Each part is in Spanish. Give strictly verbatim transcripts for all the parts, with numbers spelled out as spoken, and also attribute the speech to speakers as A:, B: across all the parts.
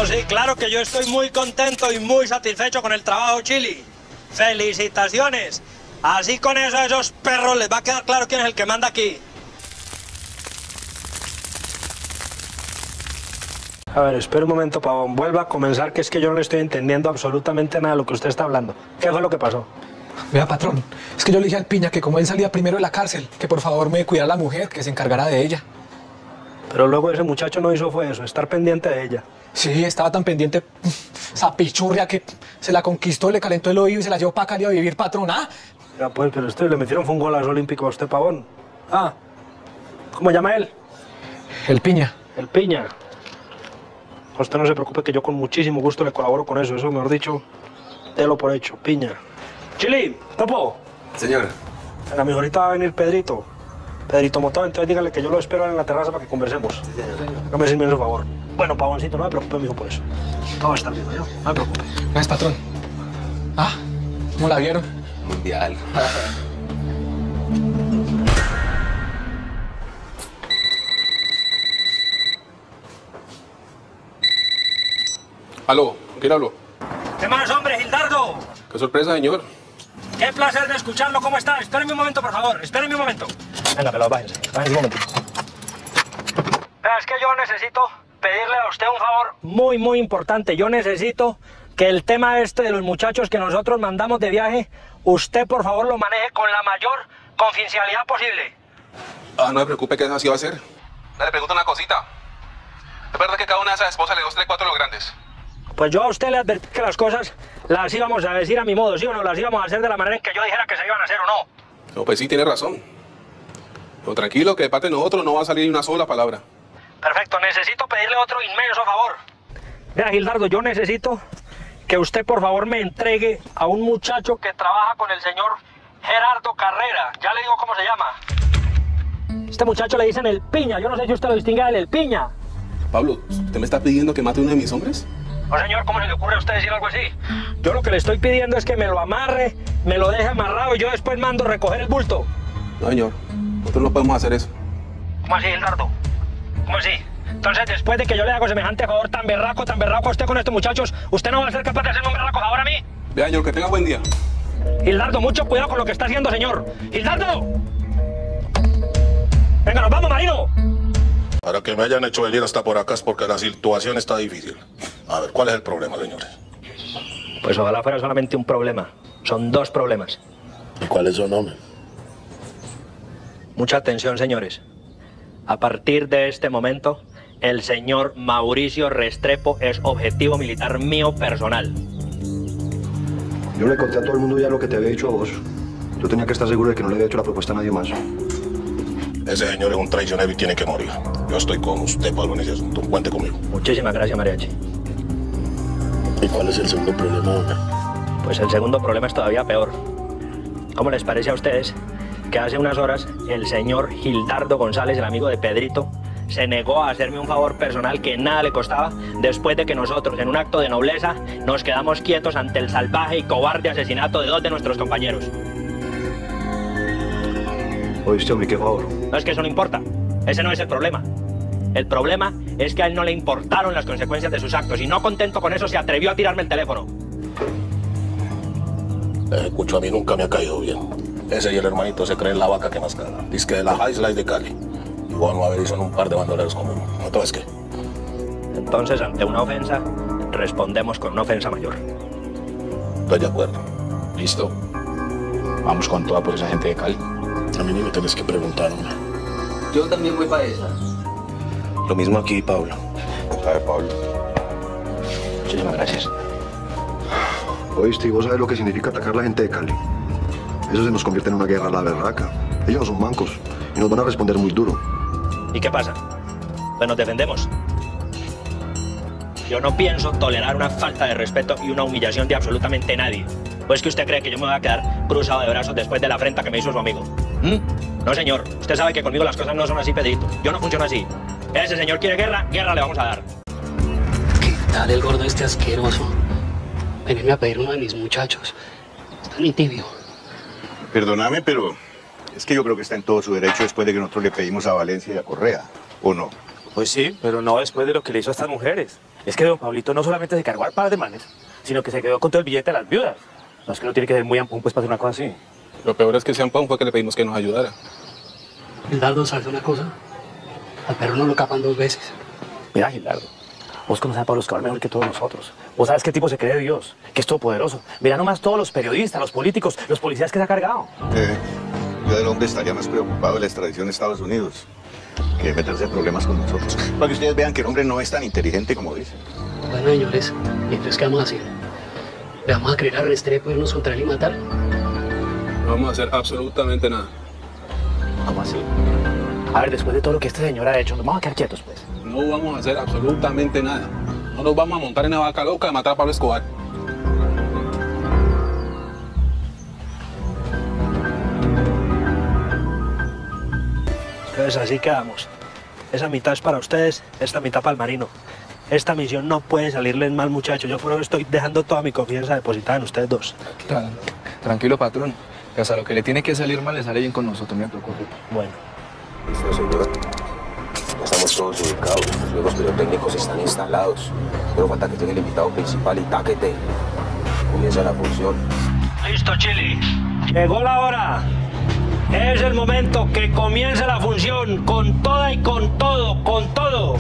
A: No, sí, claro que yo estoy muy contento y muy satisfecho con el trabajo, Chili. ¡Felicitaciones! Así con eso a esos perros les va a quedar claro quién es el que manda aquí. A ver, espera un momento, Pavón. Vuelva a comenzar, que es que yo no le estoy entendiendo absolutamente nada de lo que usted está hablando. ¿Qué fue lo que pasó?
B: Vea, patrón, es que yo le dije al Piña que como él salía primero de la cárcel, que por favor me cuidara la mujer, que se encargara de ella.
A: Pero luego ese muchacho no hizo fue eso, estar pendiente de ella.
B: Sí, estaba tan pendiente, esa pichurria, que se la conquistó, le calentó el oído y se la llevó para Cali a vivir, patrón. ¿Ah?
A: Ya pues, pero usted le metieron fue un golazo olímpico a usted, Pavón. Ah, ¿cómo llama él?
B: El Piña.
A: El Piña. Usted no se preocupe que yo con muchísimo gusto le colaboro con eso. Eso, mejor dicho, délo por hecho. Piña. Chili, Topo.
C: Señor.
A: Venga, mijo, ahorita va a venir Pedrito. Pedrito Motón, entonces dígale que yo lo espero en la terraza para que conversemos.
C: Sí, señor.
A: No me decirme eso, por favor. Bueno, Pavoncito, no me preocupe, mijo, por eso. Todo va a estar bien, ¿no? No me preocupe.
B: Gracias, patrón. Ah, ¿cómo la vieron?
C: Mundial.
D: Aló, ¿con quién hablo?
A: ¿Qué más, hombre, Gildardo?
D: Qué sorpresa, señor.
A: Qué placer de escucharlo. ¿Cómo está? Espérenme un momento, por favor. Espérenme un momento. Venga, pelado, bájense. Bájense un momento. Es que yo necesito pedirle a usted un favor muy, muy importante. Yo necesito que el tema este de los muchachos que nosotros mandamos de viaje, usted, por favor, lo maneje con la mayor confidencialidad posible.
D: Ah, no se preocupe que eso así va a ser. Le pregunto una cosita. ¿Es verdad que cada una de esas esposas le dio tres, cuatro de los grandes?
A: Pues yo a usted le advertí que las cosas las íbamos a decir a mi modo, ¿sí o no? Las íbamos a hacer de la manera en que yo dijera que se iban a hacer o no.
D: No, pues sí, tiene razón. Pero tranquilo, que de parte de nosotros no va a salir ni una sola palabra.
A: Perfecto, necesito pedirle otro inmenso favor. Mira, Gildardo, yo necesito que usted, por favor, me entregue a un muchacho que trabaja con el señor Gerardo Carrera. Ya le digo cómo se llama. Este muchacho le dicen el Piña. Yo no sé si usted lo distingue del el Piña.
D: Pablo, ¿usted me está pidiendo que mate a uno de mis hombres?
A: No, señor, ¿cómo se le ocurre a usted decir algo así? Yo lo que le estoy pidiendo es que me lo amarre, me lo deje amarrado y yo después mando recoger el bulto.
D: No, señor. Nosotros no podemos hacer eso.
A: ¿Cómo así, Gildardo? ¿Cómo así? Entonces, después de que yo le hago semejante favor tan berraco, tan berraco a usted con estos muchachos, ¿usted no va a ser capaz de hacerme un berraco favor a mí?
D: Vea, señor, que tenga buen día.
A: Gildardo, mucho cuidado con lo que está haciendo, señor. ¡Gildardo! ¡Venga, nos vamos, Marino!
E: Para que me hayan hecho venir hasta por acá es porque la situación está difícil. A ver, ¿cuál es el problema, señores?
A: Pues ojalá fuera solamente un problema. Son dos problemas.
E: ¿Y cuáles son, hombre?
A: Mucha atención, señores. A partir de este momento, el señor Mauricio Restrepo es objetivo militar mío personal.
F: Yo le conté a todo el mundo ya lo que te había dicho a vos. Yo tenía que estar seguro de que no le había hecho la propuesta a nadie más.
E: Ese señor es un traicionero y tiene que morir. Yo estoy con usted, Pablo, en ese asunto. Cuente conmigo.
A: Muchísimas gracias, Mariachi.
E: ¿Y cuál es el segundo problema, hombre?
A: Pues el segundo problema es todavía peor. ¿Cómo les parece a ustedes que hace unas horas el señor Gildardo González, el amigo de Pedrito, se negó a hacerme un favor personal que nada le costaba después de que nosotros, en un acto de nobleza, nos quedamos quietos ante el salvaje y cobarde asesinato de dos de nuestros compañeros?
F: Oíste, hombre, qué favor.
A: No, es que eso no importa. Ese no es el problema. El problema es que a él no le importaron las consecuencias de sus actos y no contento con eso se atrevió a tirarme el teléfono.
E: Eh, escucho, a mí nunca me ha caído bien. Ese y el hermanito se creen la vaca que más caga. Dice que de la High Slide de Cali. Igual no haber hizo en un par de bandoleros como uno. ¿Entonces qué?
A: Entonces, ante una ofensa, respondemos con una ofensa mayor.
E: Estoy de acuerdo.
C: Listo. Vamos con toda por esa gente de Cali.
E: A mí ni me tienes que preguntar, hombre.
C: Yo también voy para esa.
E: Lo mismo aquí, Pablo.
C: ¿Sabe, Pablo?
A: Muchísimas gracias.
F: Oíste, y vos sabes lo que significa atacar a la gente de Cali. Eso se nos convierte en una guerra a la berraca. Ellos no son mancos y nos van a responder muy duro.
A: ¿Y qué pasa? Pues nos defendemos. Yo no pienso tolerar una falta de respeto y una humillación de absolutamente nadie. ¿O es que usted cree que yo me voy a quedar cruzado de brazos después de la afrenta que me hizo su amigo? ¿Mm? No, señor. Usted sabe que conmigo las cosas no son así, Pedrito. Yo no funciono así. Ese señor quiere guerra, guerra le vamos a dar.
G: ¿Qué tal el gordo este asqueroso? Venirme a pedir uno de mis muchachos. Está ni tibio.
H: Perdóname, pero es que yo creo que está en todo su derecho después de que nosotros le pedimos a Valencia y a Correa, ¿o no?
I: Pues sí, pero no después de lo que le hizo a estas mujeres. Es que don Pablito no solamente se cargó al par de manes, sino que se quedó con todo el billete de las viudas. No es que no tiene que ser muy ampón pues para hacer una cosa así.
D: Lo peor es que ese ampón fue que le pedimos que nos ayudara.
G: Gildardo, ¿sabes una cosa? Al perro no lo capan dos veces.
I: Mira, Gildardo, vos conoces a Pablo Escobar mejor que todos nosotros. Vos sabes qué tipo se cree Dios, que es todopoderoso. Mira nomás todos los periodistas, los políticos, los policías que se ha cargado.
H: Eh, yo del hombre estaría más preocupado de la extradición de Estados Unidos que meterse en problemas con nosotros. Para que ustedes vean que el hombre no es tan inteligente como dicen.
G: Bueno, señores, ¿y entonces qué vamos a hacer? ¿Le vamos a creer a Restrepo, irnos contra él y matar?
D: No vamos a hacer absolutamente nada.
I: ¿Cómo así? A ver, después de todo lo que este señor ha hecho, nos vamos a quedar quietos, pues.
D: No vamos a hacer absolutamente nada. No nos vamos a montar en la vaca loca de matar a Pablo Escobar.
A: Entonces así quedamos. Esa mitad es para ustedes, esta mitad para el marino. Esta misión no puede salirles mal, muchachos. Yo por eso estoy dejando toda mi confianza depositada en ustedes dos.
B: Tran- Tranquilo, patrón. Que hasta lo que le tiene que salir mal le sale bien con nosotros, no me preocupe.
A: Bueno.
E: Listo, señor. Ya estamos todos ubicados. Los juegos pirotécnicos están instalados. Pero falta que llegue el invitado principal y táquete. Comienza la función.
A: Listo, Chili. Llegó la hora. Es el momento que comience la función con toda y con todo, con todo.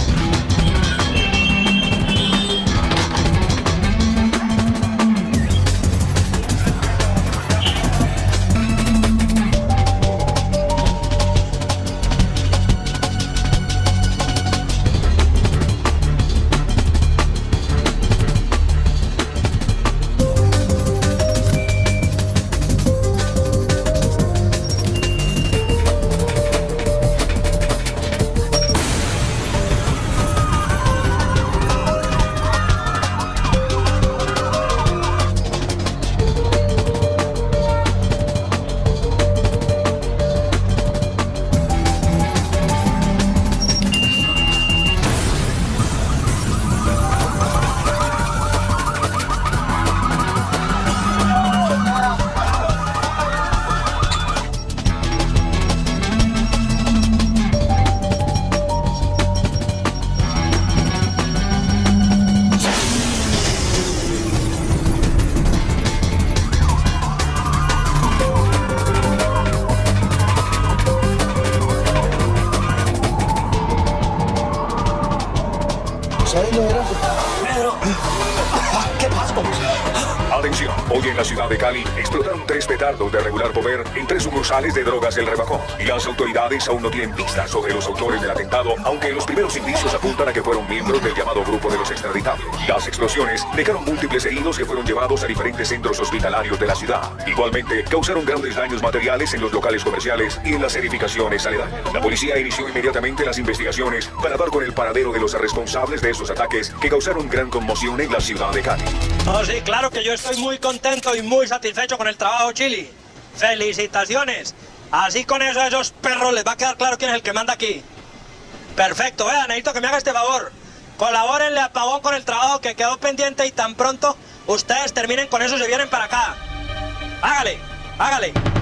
J: Atención, hoy en la ciudad de Cali explotaron tres petardos de regular poder en tres sucursales de drogas del Rebajón. Y las autoridades aún no tienen pistas sobre los autores del atentado, aunque los primeros indicios apuntan a que fueron miembros del llamado grupo de los extraditados. Las explosiones dejaron múltiples heridos que fueron llevados a diferentes centros hospitalarios de la ciudad. Igualmente, causaron grandes daños materiales en los locales comerciales y en las edificaciones aledañas. La policía inició inmediatamente las investigaciones para dar con el paradero de los responsables de esos ataques que causaron gran conmoción en la ciudad de Cali.
A: Oh, sí, claro que yo estoy muy contento y muy satisfecho con el trabajo, Chili. ¡Felicitaciones! Así con eso a esos perros les va a quedar claro quién es el que manda aquí. Perfecto, vean, necesito que me haga este favor. Colabórenle a Pavón con el trabajo que quedó pendiente y tan pronto ustedes terminen con eso se vienen para acá. Hágale, hágale.